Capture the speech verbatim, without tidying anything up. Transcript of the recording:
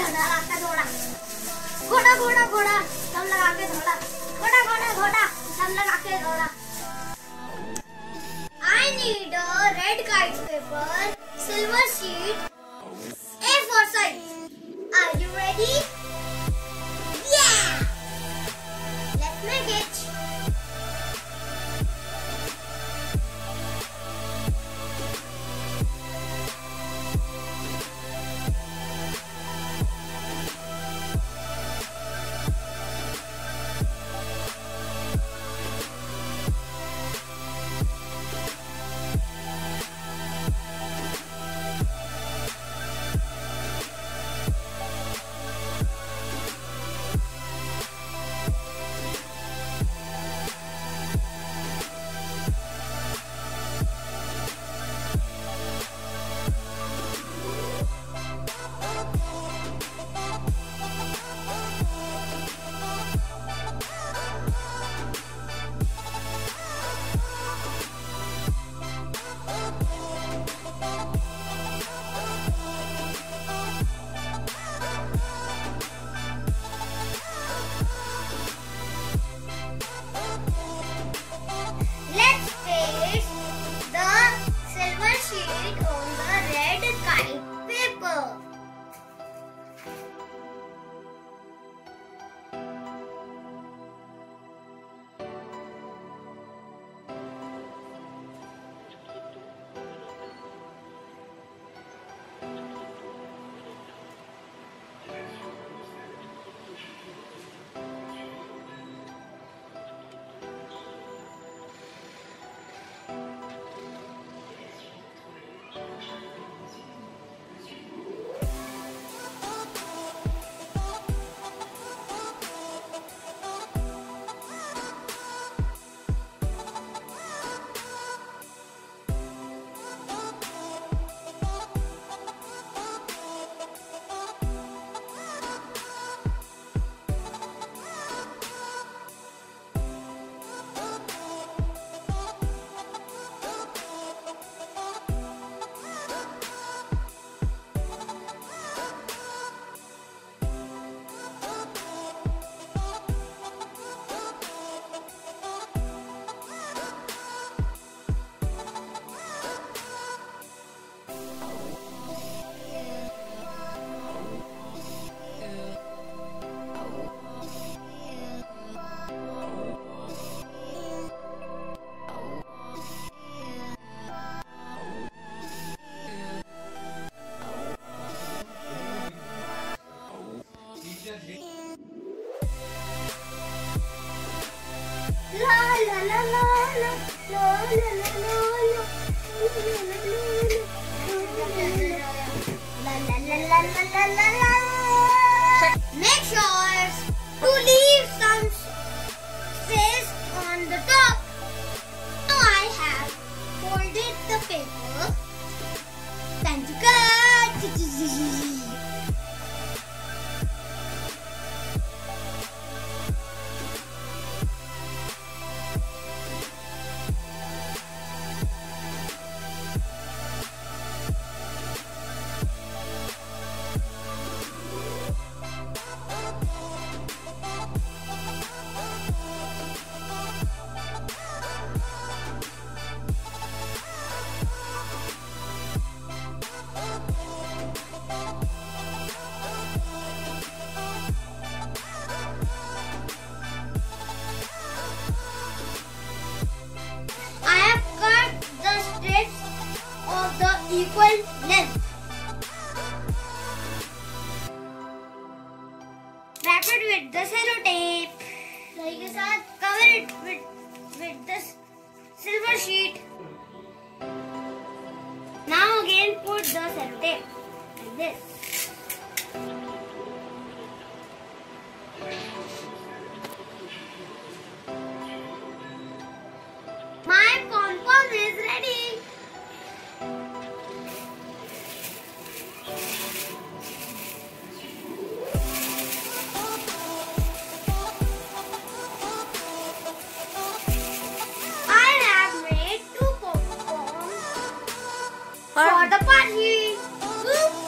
लगा के दौड़ा, घोड़ा घोड़ा घोड़ा सब लगा के दौड़ा, घोड़ा घोड़ा घोड़ा सब लगा के दौड़ा। I need a red kite paper, silver sheet, A four size. Are you ready? Yeah! Let's make it. Make sure to leave some space on the top. Now I have folded the paper. Time to cut. Equal length. Wrap it with the cello tape. दही के साथ cover it with with the silver sheet. Now again put the cello tape like this. My pom-pom is ready. For the party! Woo!